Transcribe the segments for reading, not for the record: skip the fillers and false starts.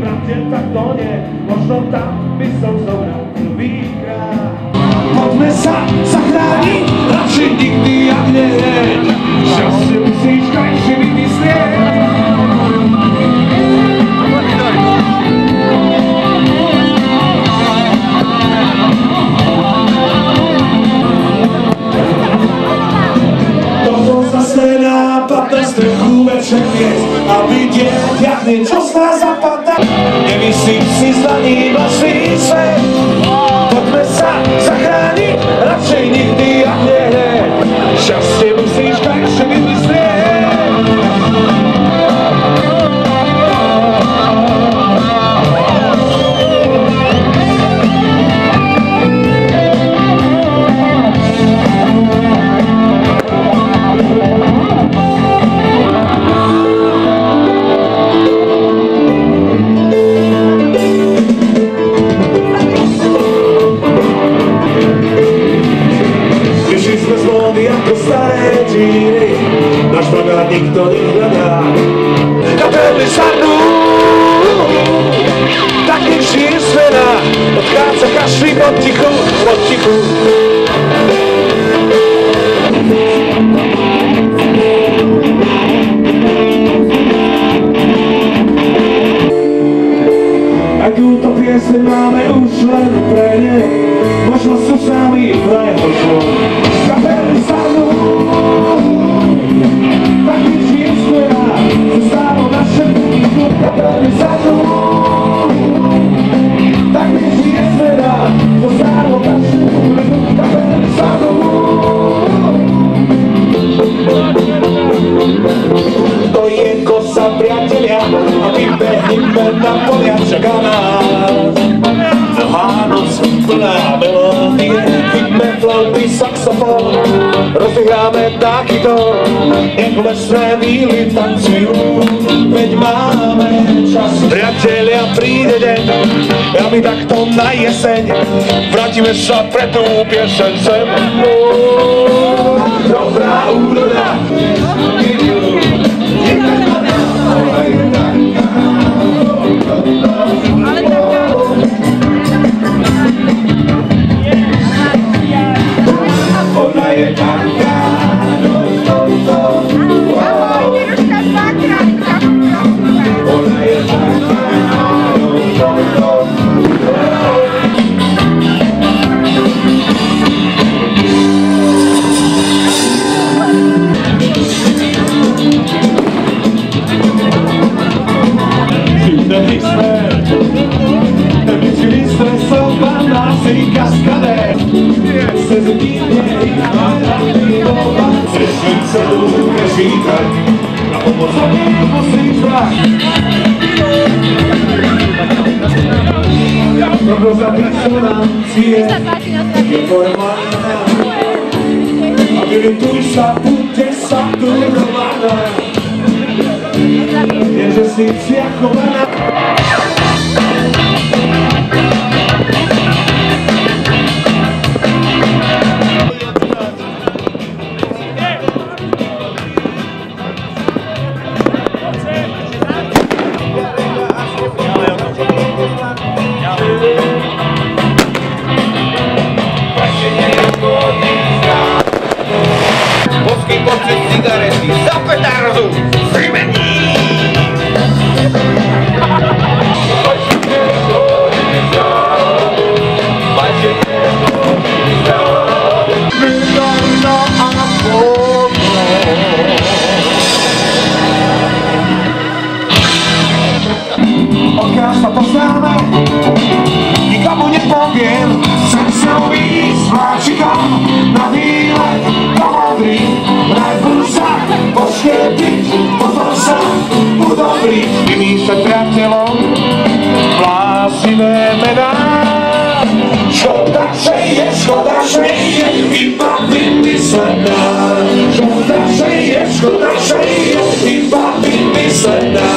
na deň, tak to nie, možno tam by som zobral prvýkrát. Poďme sa zachrániť, radšej nikdy jak nie. Šťastie musíš krajšie vymyslieť. Na strechu večer miest a vidieť, jak niečo z nás zapadá. Nemyslím si za ním a svý svet. Poďme sa zachrániť, radšej nikdy jak nie. Šťastie musíš krajšie vymyslieť. Náš magát nikto nehľadá. Kapely sadnú, tak nič nie je svená. Odchádza každý potichu, potichu. A túto pieseň máme už len pre ne, možno sú sami v najhoršom. Kapely sadnú, tak nič nie je svená. Zostalo naše pútiku, kapely sadnú, tak nič nie je svená. Zostalo naše pútiku, kapely sadnú. To je kosa, priatelia, a vybehnime na polia, čaká nás dlhá noc, plná melódie. Chytme flautby, saxofón, rozihráme taký tón, nech lesné víly tancujú, veď máme čas. Priatelia, príde deň, a my takto na jeseň vrátime sa pre tú pieseň sem. Dobrá úroda, ona je taká. Ona je taká. Kaskade se zedívne a výdova. Sešnice dúke žítať, na pomoc musíš brať. Prognoza disonancie je formálna a vyvintuj sa, buďte saturovaná. Jenže si ciachovaná. Počet cigarety za petardu vymení. Odkiaľ sa poznáme, nikomu nepoviem. Chcem sa uvísť vláčikom na výlet do modrý. Najprv sa poštepiť, potom sa udobriť. Vymýšľať priateľom blázivé mená. Škoda, že je iba vymyslená. Škoda, že je iba vymyslená.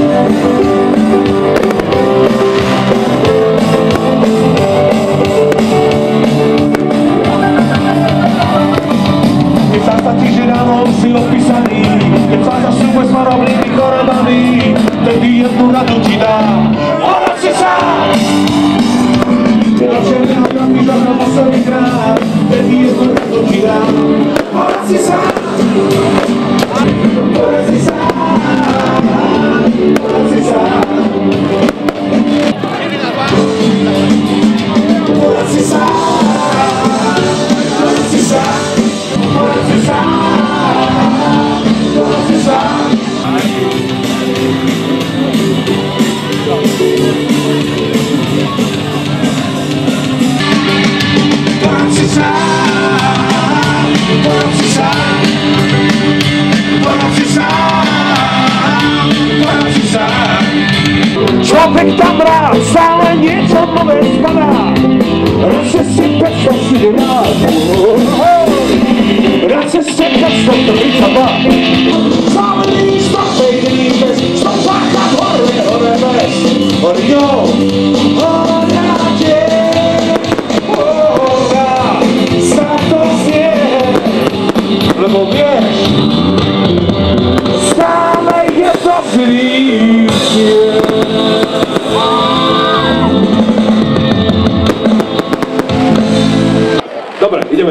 Si opísaný, keď sa zasúbe s maroblými koronami, tedy jednu radu ti dá. Človek tam rád, stále niečo nové spadá. Radšej si 500 rád. Radšej si 532. Zálený stopejný bez, stopáka hore bez. Horňo, horáte, hora, sa to znie. Lebo vieš, stále je to blízkie. Dobre, ideme.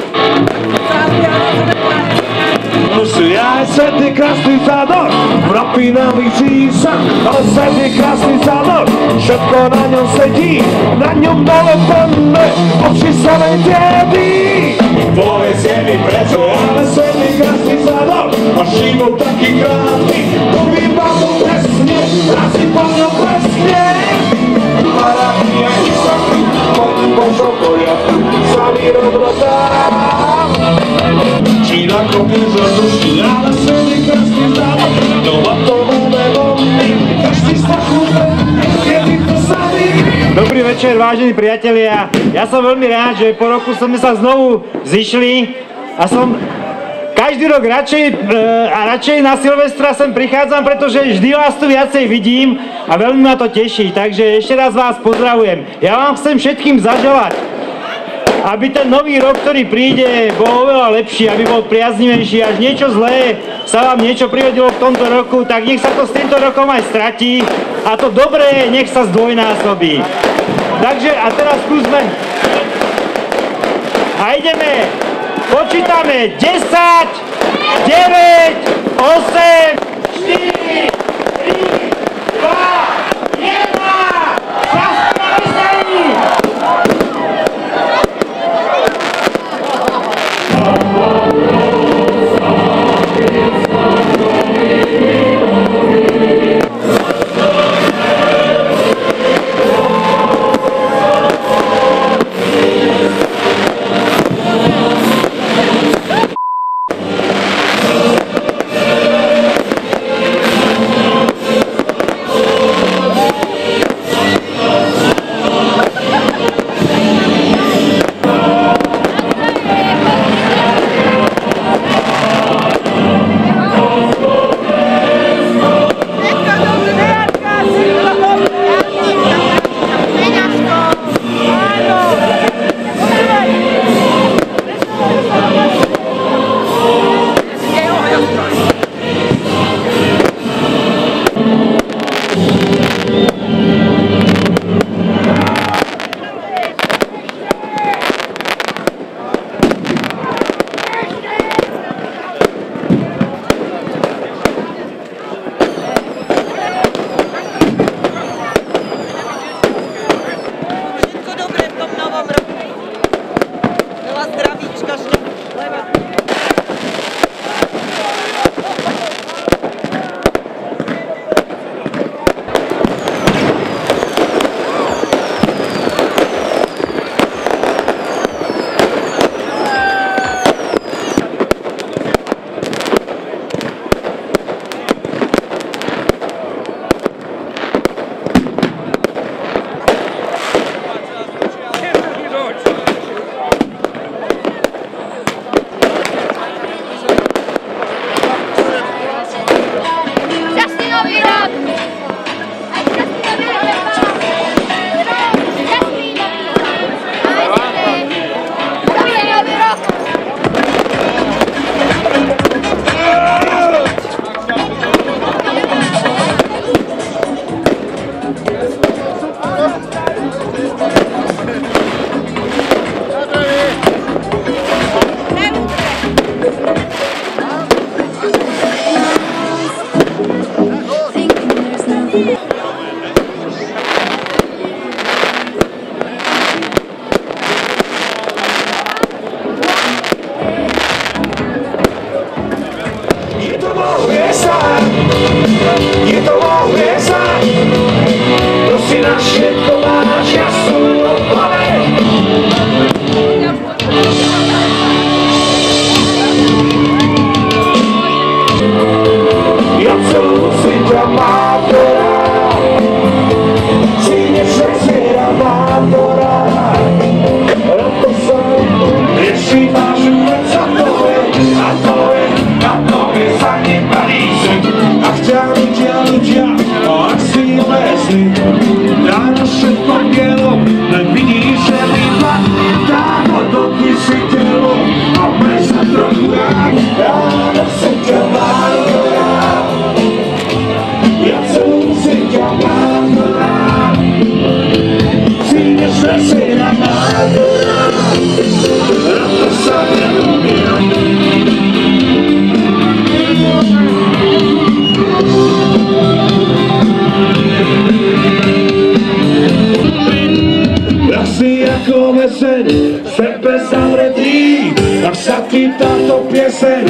Musí aj svetý krásny zádor, napínavý čísa, ale svetý krásny zádor, všetko na ňom sedí, na ňom dole plné, oči samej dedy. Povedz mi prečo, ale svetý krásny zádor, a šíbol taký krásny, to vybavu presne, raz si po ňom presne. Parabia i sakry, pod Božom poriadku, samý dobrotá. Čína kopie za duši, ale svetý krásny zádor, doma to máme bomby, každý sa chúpe, kedy to samý. Dobrý večer, vážení priatelia. Ja som veľmi rád, že po roku sme sa znovu zišli a som každý rok radšej na Silvestra sem prichádzam, pretože vždy vás tu viacej vidím a veľmi ma to teší. Takže ešte raz vás pozdravujem. Ja vám chcem všetkým zaželať, aby ten nový rok, ktorý príde, bol oveľa lepší, aby bol priaznivejší. Až niečo zlé sa vám niečo prihodilo v tomto roku, tak nech sa to s týmto rokom aj stratí a to dobré nech sa zdvojnásobí. Takže a teraz skúsme. A ideme. Počítame 10, 9, 8, 4, 3, 2, 1. Čas na vysení.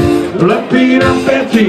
lepí na pety.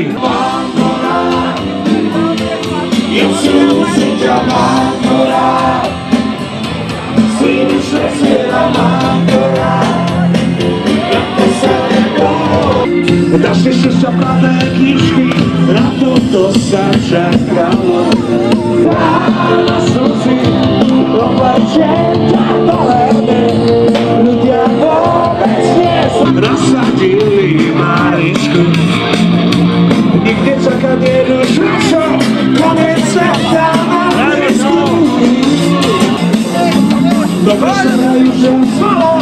Jestli si ťa mám to rád, slíbičné sviera mám to rád, to sa neboj. Dáš mi šťastia platné knižky, na toto sa čakalo. Na slzy, oplače ťa dohľadne, ľudia vôbec nie sa nasadili Maričku. Nikde čakať neduš, čo konec sveta na Maričku. Dobre sa dajú, že svalo